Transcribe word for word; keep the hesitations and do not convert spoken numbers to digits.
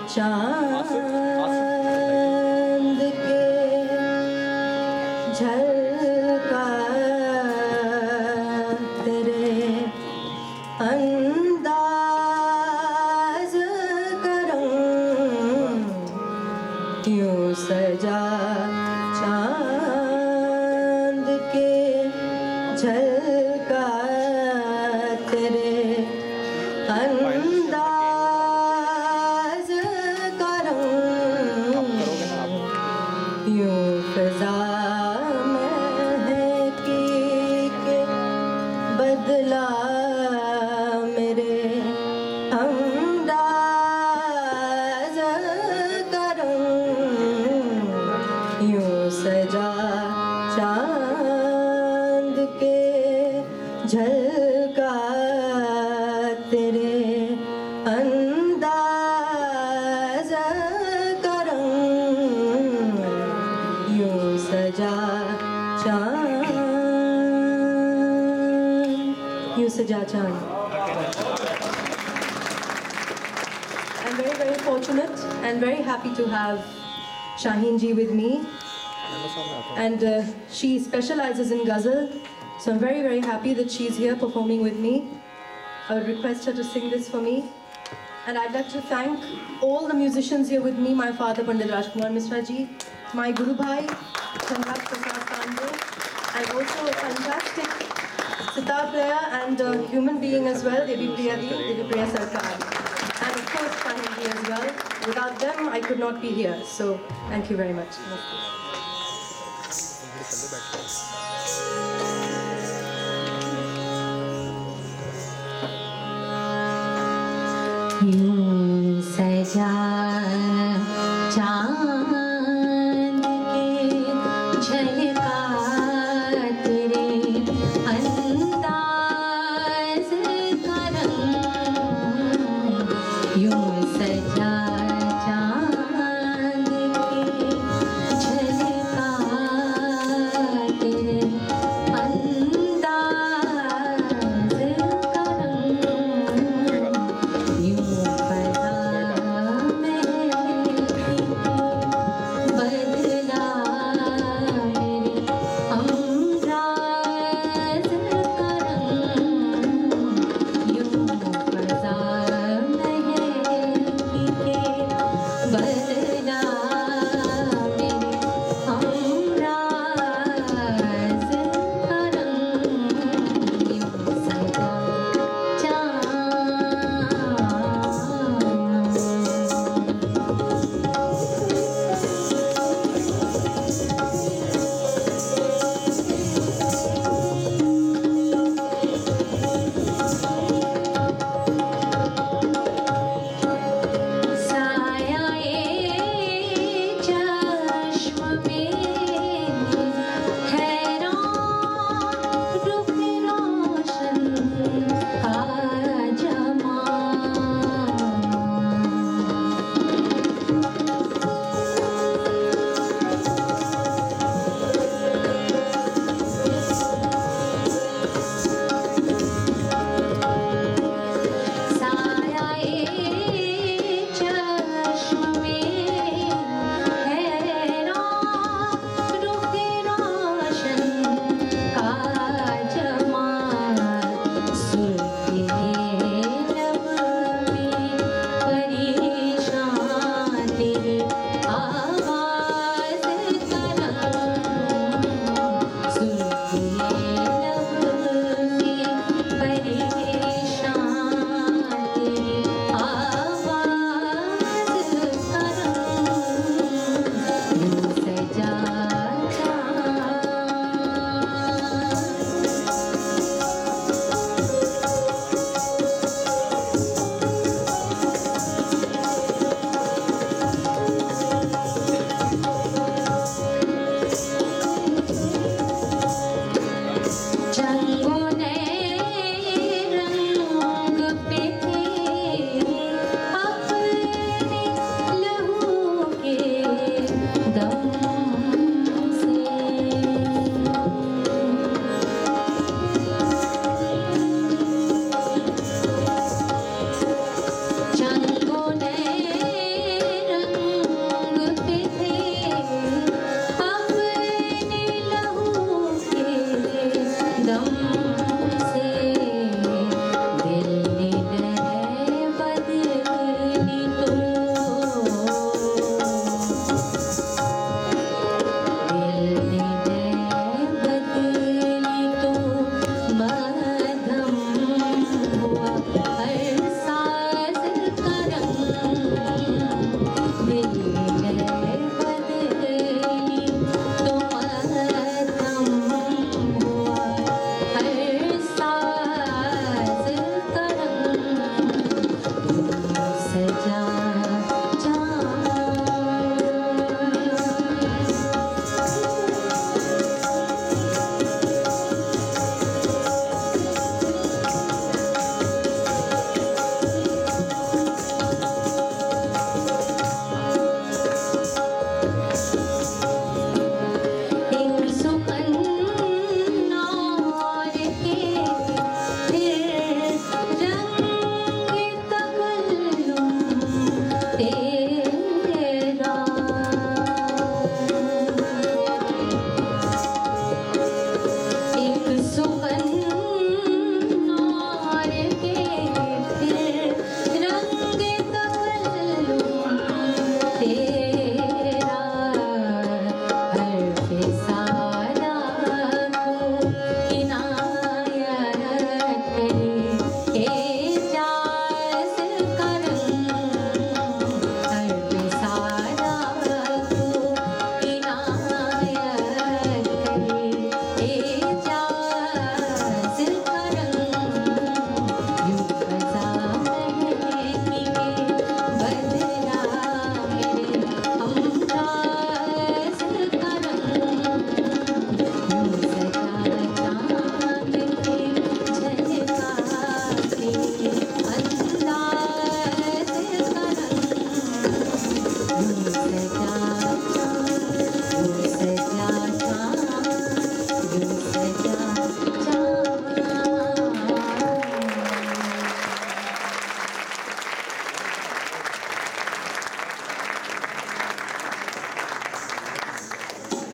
चांद के झलका तेरे अंदाज करम यूं सजा चांद के झलका तेरे अंदाज करम यूं फिजा महकी के बदला मेरे अंदाज करम यूं सजा चांद के झलका तेरे अंदाज करम यूं सजा चांद यूं सजा चांद. I'm very very fortunate and very happy to have Shaheen ji with me, and uh, she specializes in ghazal, so I'm very very happy that she's here performing with me. I would request her to sing this for me, and I'd like to thank all the musicians here with me, my father Pandit Rajkumar Misra ji, my Guru Bhai Chandrak Prasad Pandey, and also a fantastic sitar player and a human being as well, Devi Priya ji, Devi Priya Sarkar, and of course Shaheen ji as well. Without them I could not be here, so thank you very much. यूं सजा